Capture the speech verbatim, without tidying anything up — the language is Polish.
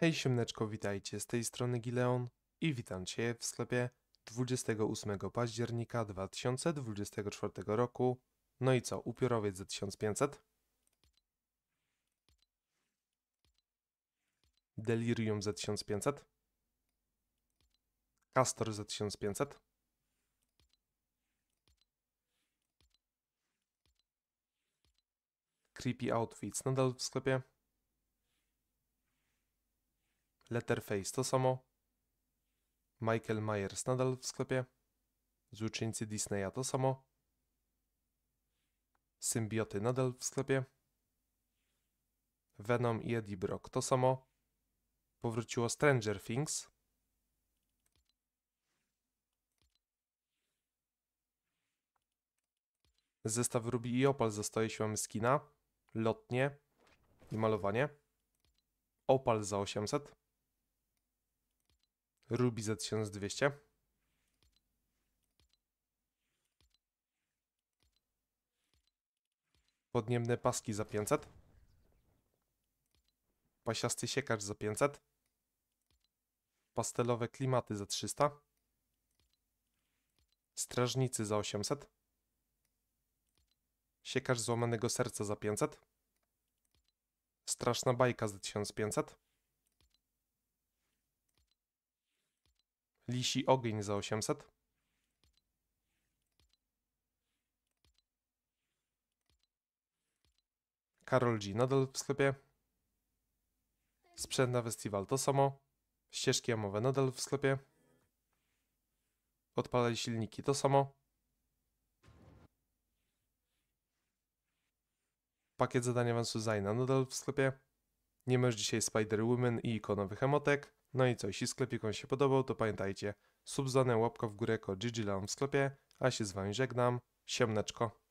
Hej siemneczko, witajcie, z tej strony Gileon i witam Cię w sklepie dwudziestego ósmego października dwa tysiące dwudziestego czwartego roku. No i co, upiórowiec za tysiąc pięćset, Delirium za tysiąc pięćset, Castor za tysiąc pięćset, Creepy Outfits nadal w sklepie, Letterface to samo, Michael Myers nadal w sklepie, Złoczyńcy Disneya to samo, Symbioty nadal w sklepie, Venom i Eddie Brock to samo, powróciło Stranger Things, zestaw Ruby i Opal za jeśli mamy skina, lotnie i malowanie, Opal za osiemset, Ruby za tysiąc dwieście, podniebne paski za pięćset, pasiasty siekacz za pięćset, pastelowe klimaty za trzysta, strażnicy za osiemset, siekacz złamanego serca za pięćset, straszna bajka za tysiąc pięćset, lisi ogień za osiemset, Karol G nadal w sklepie, sprzęt na festiwal to samo, ścieżki jamowe nadal w sklepie, odpalaj silniki to samo, pakiet zadania Van Suzajna nadal w sklepie, nie masz dzisiaj Spider-Woman i ikonowych emotek. No i co, jeśli sklepik Wam się podobał, to pamiętajcie, sub, dzwonek, łapka w górę, kod G G Leon w sklepie, a ja się z Wami żegnam, siemneczko.